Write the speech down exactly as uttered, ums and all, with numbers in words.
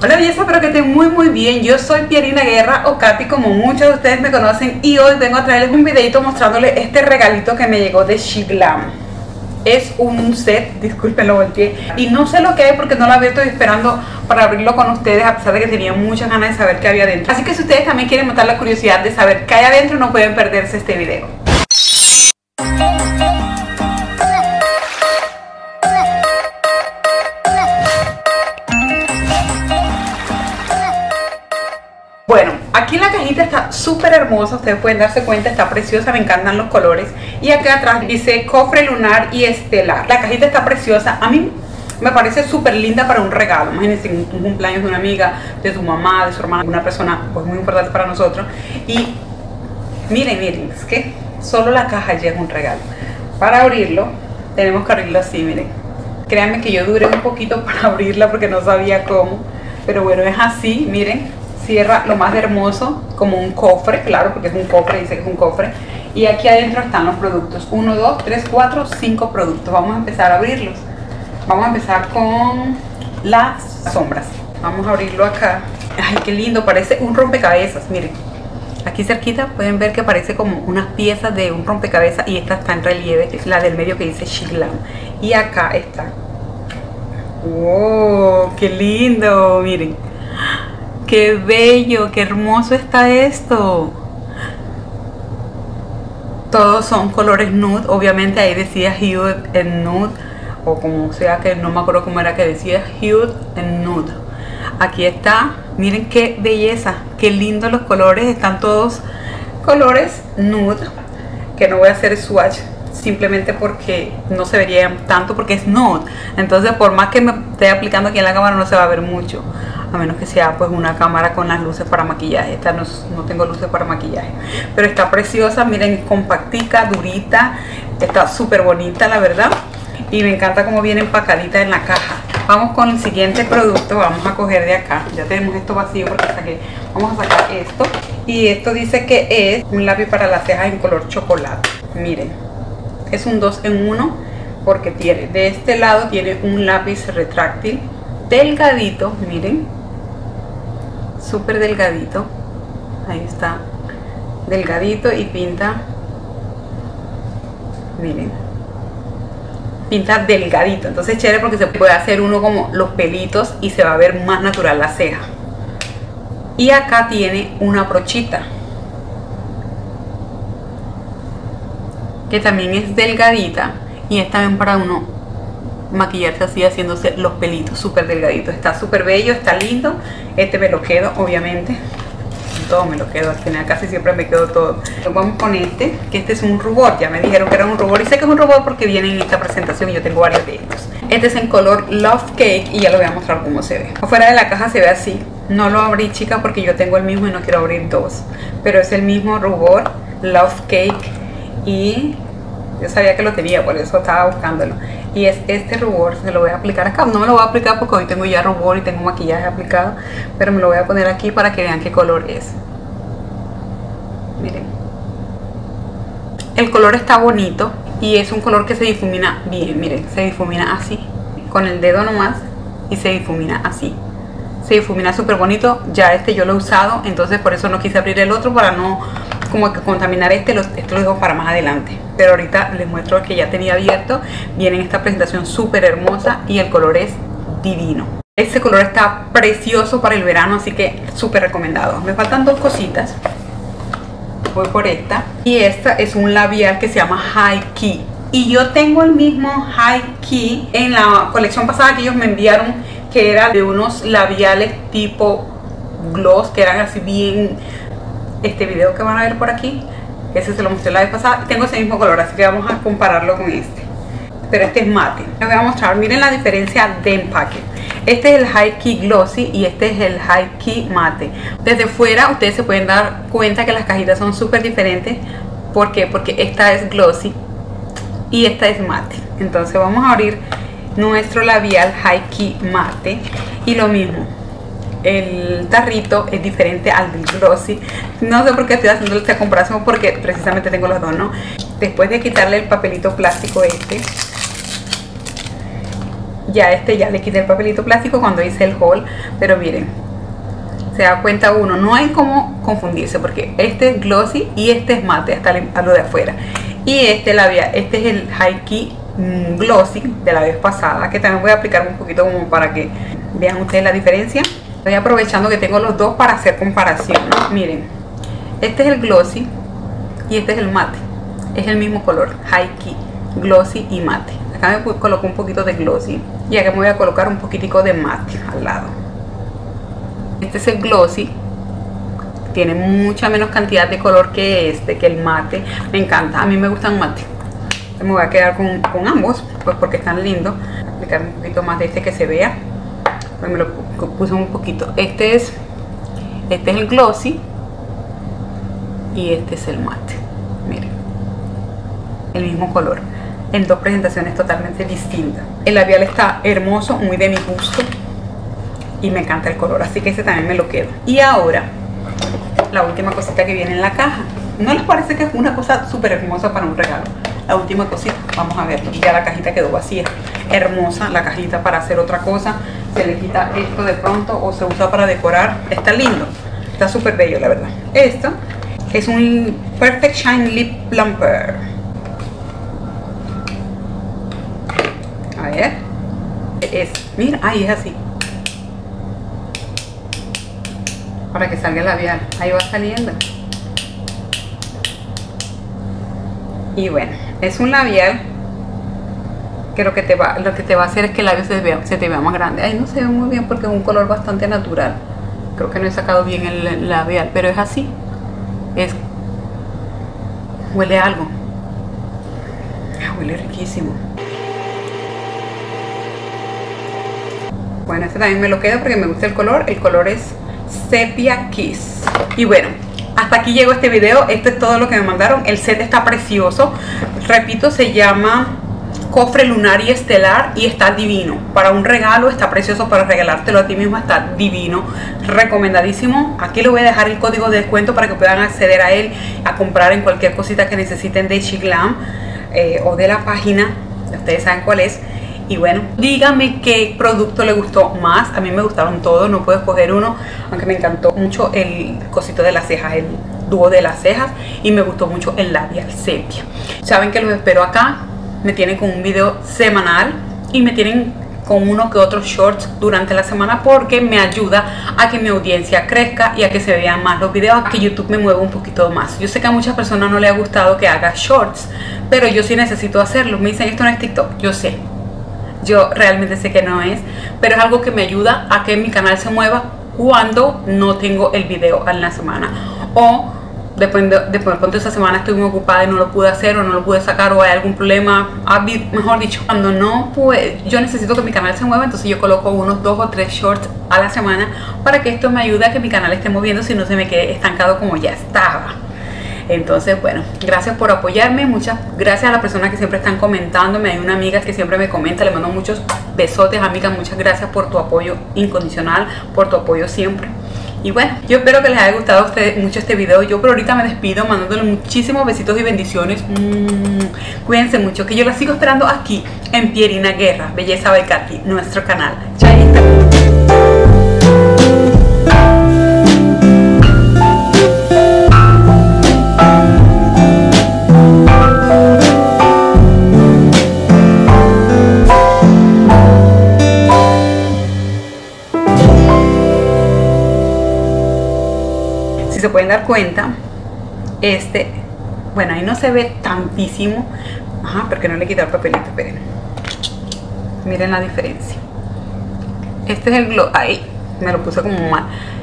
Hola belleza, espero que estén muy muy bien. Yo soy Pierina Guerra o Katy, como muchos de ustedes me conocen, y hoy vengo a traerles un videito mostrándoles este regalito que me llegó de SheGlam. Es un set, disculpen, lo volteé y no sé lo que hay porque no lo había, estoy esperando para abrirlo con ustedes, a pesar de que tenía muchas ganas de saber qué había adentro. Así que si ustedes también quieren matar la curiosidad de saber qué hay adentro, no pueden perderse este video. Bueno, aquí la cajita está súper hermosa, ustedes pueden darse cuenta, está preciosa, me encantan los colores. Y acá atrás dice cofre lunar y estelar. La cajita está preciosa, a mí me parece súper linda para un regalo. Imagínense un, un cumpleaños de una amiga, de su mamá, de su hermana, una persona pues muy importante para nosotros. Y miren, miren, es que solo la caja ya es un regalo. Para abrirlo, tenemos que abrirlo así, miren. Créanme que yo duré un poquito para abrirla porque no sabía cómo. Pero bueno, es así, miren. Cierra lo más de hermoso, como un cofre, claro, porque es un cofre, dice que es un cofre. Y aquí adentro están los productos, uno, dos, tres, cuatro, cinco productos. Vamos a empezar a abrirlos. Vamos a empezar con las sombras. Vamos a abrirlo acá. Ay, qué lindo, parece un rompecabezas, miren. Aquí cerquita pueden ver que parece como unas piezas de un rompecabezas, y esta está en relieve, es la del medio que dice SheGlam. Y acá está. ¡Wow! ¡Qué lindo! Miren. ¡Qué bello! ¡Qué hermoso está esto! Todos son colores nude. Obviamente ahí decía Hue en nude, o como sea, que no me acuerdo cómo era que decía, Hue en nude. Aquí está. Miren qué belleza, qué lindos los colores. Están todos colores nude, que no voy a hacer swatch simplemente porque no se vería tanto, porque es nude. Entonces por más que me esté aplicando aquí en la cámara no se va a ver mucho, a menos que sea pues una cámara con las luces para maquillaje. Esta no, no tengo luces para maquillaje, pero está preciosa. Miren, compactica, durita, está súper bonita la verdad, y me encanta cómo viene empacadita en la caja. Vamos con el siguiente producto. Vamos a coger de acá, ya tenemos esto vacío porque saqué. Vamos a sacar esto, y esto dice que es un lápiz para las cejas en color chocolate. Miren, es un dos en uno porque tiene, de este lado tiene un lápiz retráctil delgadito, miren, súper delgadito, ahí está, delgadito, y pinta, miren, pinta delgadito. Entonces chévere porque se puede hacer uno como los pelitos y se va a ver más natural la ceja. Y acá tiene una brochita que también es delgadita, y es también para uno maquillarse así, haciéndose los pelitos súper delgaditos. Está súper bello, está lindo. Este me lo quedo, obviamente. Todo me lo quedo, al final casi siempre me quedo todo. Vamos con este, que este es un rubor. Ya me dijeron que era un rubor, y sé que es un rubor porque viene en esta presentación y yo tengo varios de estos. Este es en color Love Cake y ya lo voy a mostrar cómo se ve. Afuera de la caja se ve así. No lo abrí, chica, porque yo tengo el mismo y no quiero abrir dos. Pero es el mismo rubor Love Cake, y yo sabía que lo tenía, por eso estaba buscándolo. Y es este rubor, se lo voy a aplicar acá. No me lo voy a aplicar porque hoy tengo ya rubor y tengo maquillaje aplicado, pero me lo voy a poner aquí para que vean qué color es. Miren, el color está bonito y es un color que se difumina bien. Miren, se difumina así, con el dedo nomás, y se difumina así. Se difumina súper bonito. Ya este yo lo he usado, entonces por eso no quise abrir el otro, para no como que contaminar este. Lo, esto lo dejo para más adelante, pero ahorita les muestro que ya tenía abierto. Viene en esta presentación súper hermosa y el color es divino. Este color está precioso para el verano, así que súper recomendado. Me faltan dos cositas. Voy por esta, y esta es un labial que se llama High Key, y yo tengo el mismo High Key en la colección pasada que ellos me enviaron, que era de unos labiales tipo gloss, que eran así bien, este video que van a ver por aquí, ese se lo mostré la vez pasada. Tengo ese mismo color, así que vamos a compararlo con este, pero este es mate. Les voy a mostrar, miren la diferencia de empaque. Este es el High Key Glossy y este es el High Key Mate. Desde fuera ustedes se pueden dar cuenta que las cajitas son súper diferentes. ¿Por qué? Porque esta es Glossy y esta es Mate. Entonces vamos a abrir nuestro labial High Key Mate, y lo mismo, el tarrito es diferente al del Glossy. No sé por qué estoy haciendo esta comparación, porque precisamente tengo los dos, ¿no? Después de quitarle el papelito plástico este, Ya este ya le quité el papelito plástico cuando hice el haul, pero miren, se da cuenta uno, no hay como confundirse porque este es glossy y este es mate hasta a lo de afuera. Y este labial, este es el High Key Glossy de la vez pasada, que también voy a aplicar un poquito como para que vean ustedes la diferencia. Estoy aprovechando que tengo los dos para hacer comparación, ¿no? Miren, este es el glossy y este es el mate, es el mismo color, High Key Glossy y mate. Acá me coloco un poquito de glossy y acá me voy a colocar un poquitico de mate al lado. Este es el glossy, tiene mucha menos cantidad de color que este, que el mate. Me encanta, a mí me gustan mate. Me voy a quedar con, con ambos, pues porque están lindos. Voy a aplicar un poquito más de este que se vea. Pues me lo puse un poquito. Este es, este es el glossy y este es el mate. Miren, el mismo color, en dos presentaciones totalmente distintas. El labial está hermoso, muy de mi gusto y me encanta el color, así que ese también me lo quedo. Y ahora, la última cosita que viene en la caja. ¿No les parece que es una cosa súper hermosa para un regalo? La última cosita, vamos a verlo. Ya la cajita quedó vacía. Hermosa la cajita para hacer otra cosa. Se le quita esto de pronto o se usa para decorar. Está lindo, está súper bello, la verdad. Esto es un Perfect Shine Lip Plumper. A ver, es, mira, ahí es así, para que salga el labial. Ahí va saliendo. Y bueno, es un labial que lo que te va, lo que te va a hacer es que el labio se, vea, se te vea más grande. Ay, no se ve muy bien porque es un color bastante natural. Creo que no he sacado bien el labial, pero es así. Es, huele a algo. Huele riquísimo. Bueno, este también me lo quedo porque me gusta el color. El color es Sepia Kiss. Y bueno, hasta aquí llegó este video. Esto es todo lo que me mandaron. El set está precioso. Repito, se llama Cofre Lunar y Estelar y está divino. Para un regalo está precioso, para regalártelo a ti mismo está divino. Recomendadísimo. Aquí les voy a dejar el código de descuento para que puedan acceder a él, a comprar en cualquier cosita que necesiten de Chiglam eh, o de la página. Ustedes saben cuál es. Y bueno, díganme qué producto le gustó más. A mí me gustaron todos, no puedo escoger uno, aunque me encantó mucho el cosito de las cejas, el dúo de las cejas, y me gustó mucho el labial sepia. Saben que los espero acá. Me tienen con un video semanal y me tienen con uno que otros shorts durante la semana, porque me ayuda a que mi audiencia crezca y a que se vean más los videos, a que YouTube me mueva un poquito más. Yo sé que a muchas personas no les ha gustado que haga shorts, pero yo sí necesito hacerlo. Me dicen, esto no es TikTok. Yo sé, yo realmente sé que no es, pero es algo que me ayuda a que mi canal se mueva cuando no tengo el video en la semana, o después de, después de esa semana estoy muy ocupada y no lo pude hacer o no lo pude sacar, o hay algún problema, mejor dicho, cuando no pude, yo necesito que mi canal se mueva, entonces yo coloco unos dos o tres shorts a la semana para que esto me ayude a que mi canal esté moviendo, si no se me quede estancado como ya estaba. Entonces, bueno, gracias por apoyarme, muchas gracias a las personas que siempre están comentándome. Hay una amiga que siempre me comenta, le mando muchos besotes, amiga, muchas gracias por tu apoyo incondicional, por tu apoyo siempre. Y bueno, yo espero que les haya gustado a ustedes mucho este video. Yo por ahorita me despido mandándole muchísimos besitos y bendiciones. mm, Cuídense mucho, que yo las sigo esperando aquí en Pierina Guerra, Belleza by Katy, nuestro canal. Chaito. Se pueden dar cuenta, este, bueno, ahí no se ve tantísimo, ajá, porque no le he quitado el papelito, esperen, miren la diferencia. Este es el gloss, ahí me lo puse como mal,